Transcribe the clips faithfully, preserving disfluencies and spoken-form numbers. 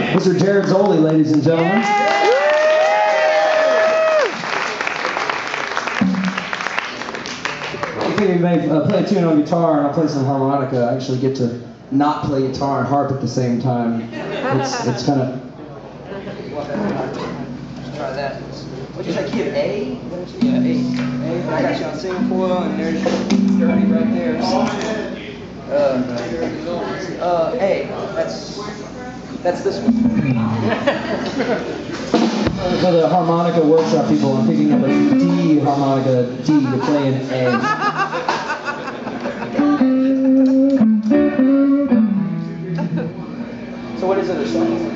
Mister Jared Zolli, ladies and gentlemen. I think we may uh, play a tune on guitar and I'll play some harmonica. I actually get to not play guitar and harp at the same time. It's, it's kind of... Let's try that. What'd you say, key of A? Yeah, A. A. I got you on single coil, and there's dirty right there. Uh, uh, A. That's that's this one. For the harmonica workshop people, I'm picking up a D harmonica D to play an A. So what is it, a song?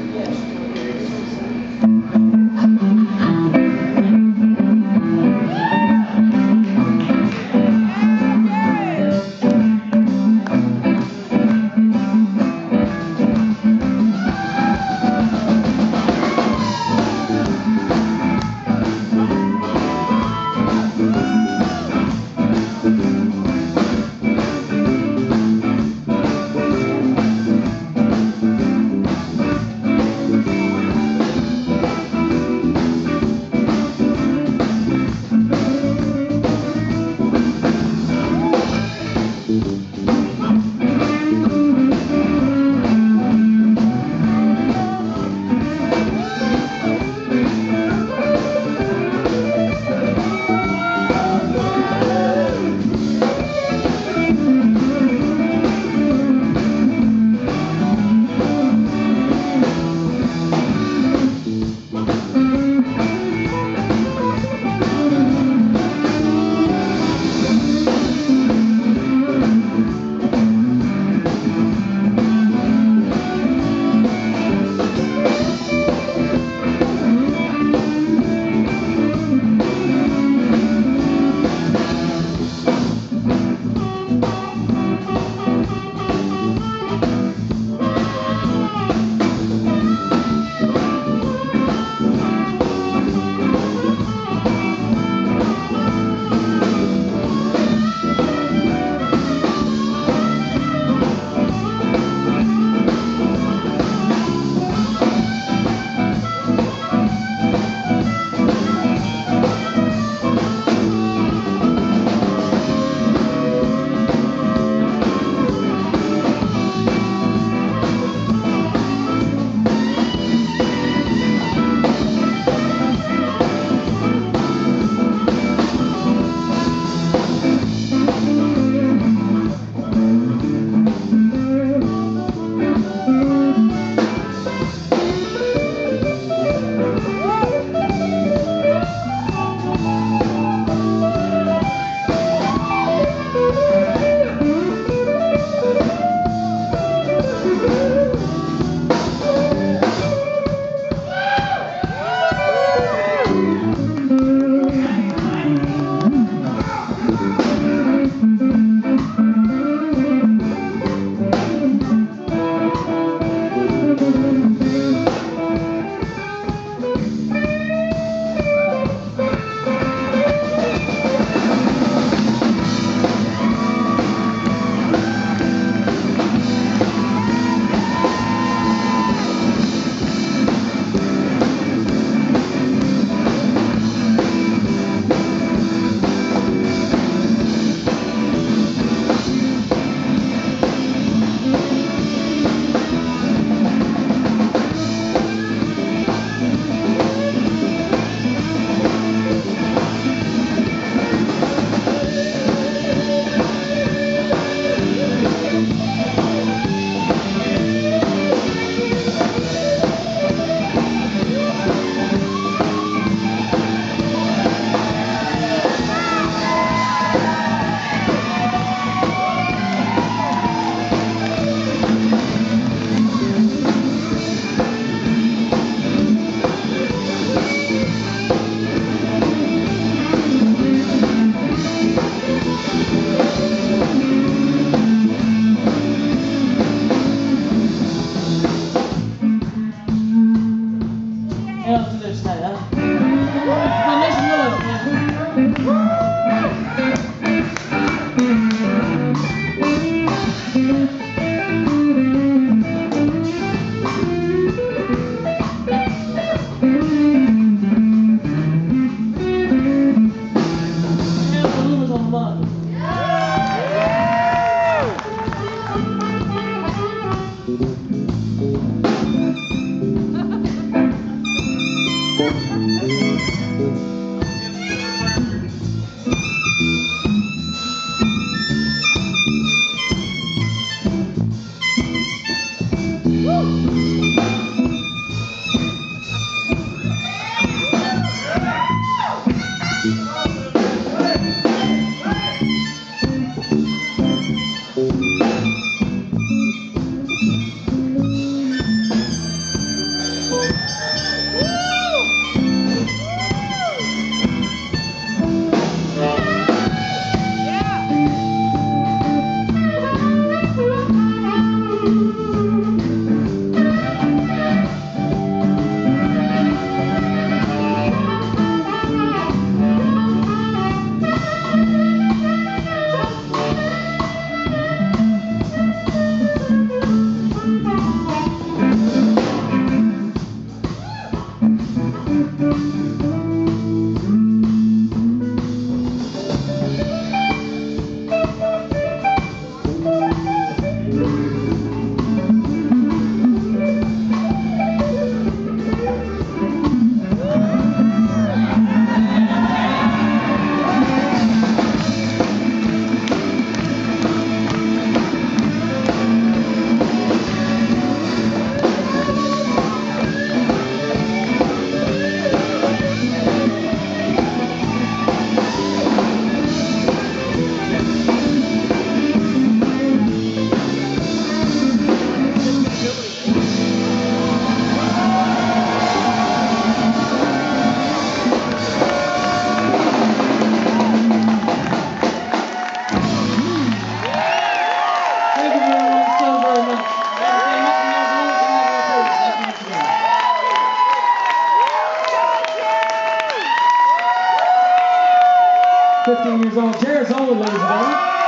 fifteen years old. Jared Zolli, ladies and gentlemen.